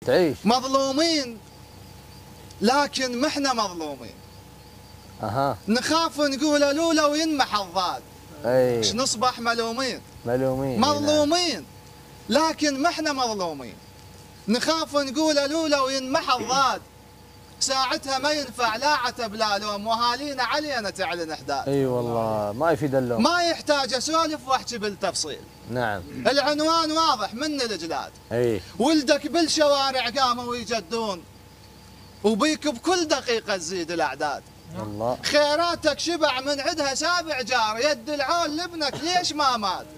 تعيش. مظلومين لكن محنا مظلومين. نخاف نقول لولا وينمح الضاد. اي نصبح ملومين. ملومين لكن محنا مظلومين. نخاف نقول لولا وينمح الضاد. ساعتها ما ينفع لا عتب لا لوم، واهالينا علينا تعلن احداث. اي والله ما يفيد اللوم. ما يحتاج اسولف واحكي بالتفصيل. نعم. العنوان واضح من الجلاد. اي ولدك بالشوارع قاموا يجدون، وبيك بكل دقيقة تزيد الأعداد. الله. خيراتك شبع من عدها سابع جار، يد العون لابنك ليش ما مات؟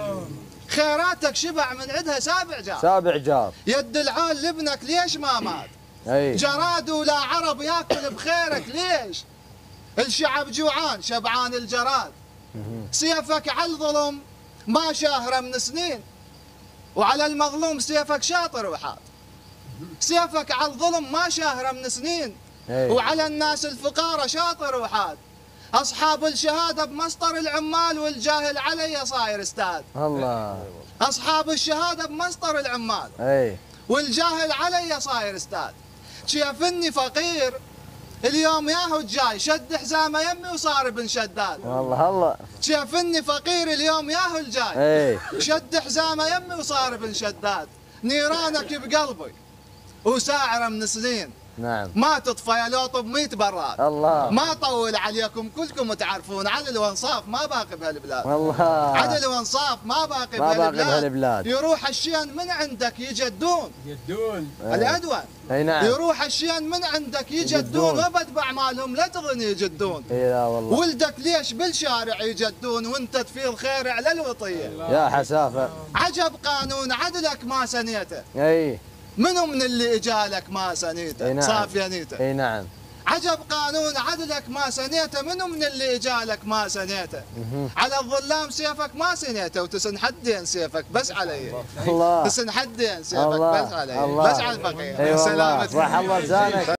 خيراتك شبع من عدها سابع جار، يد العون لابنك ليش ما مات؟ أي. جراد ولا عرب ياكل بخيرك ليش؟ الشعب جوعان شبعان الجراد. سيفك على الظلم ما شاهره من سنين، وعلى المظلوم سيفك شاطر وحاد. سيفك على الظلم ما شاهره من سنين، وعلى الناس الفقارة شاطر وحاد. أصحاب الشهادة بمسطر العمال، والجاهل علي صاير استاذ. الله. أصحاب الشهادة بمسطر العمال، والجاهل علي صاير استاذ. شايفني فقير اليوم ياهو الجاي، شد حزامه يمي وصار ابن شداد. الله. شايفني فقير اليوم ياهو الجاي، شد حزامه يمي وصار ابن شداد. نيرانك بقلبي وساعره من سنين، نعم ما تطفى يا لوط ب100 براد. الله. ما طول عليكم كلكم تعرفون، عدل وانصاف ما باقي بهالبلاد. والله عدل وانصاف ما باقي بهالبلاد. يروح الشين من عندك يجدون العدوان. اي نعم. يروح الشين من عندك يجدون، وابد باعمالهم لا تظن يجدون. اي لا والله. ولدك ليش بالشارع يجدون وانت تفيض خير على الوطيه؟ يا حسافه. عجب قانون عدلك ما سنيته. اي منو من اللي اجالك ما سنيته؟ نعم. صافيه نيته. اي نعم. عجب قانون عدلك ما سنيته، منو من اللي اجالك ما سنيته؟ على الظلام سيفك ما سنيته، وتسن حدين سيفك بس علي. الله. تسن حدين سيفك بس علي، بس على الفقير. اي والله صح الله لسانك.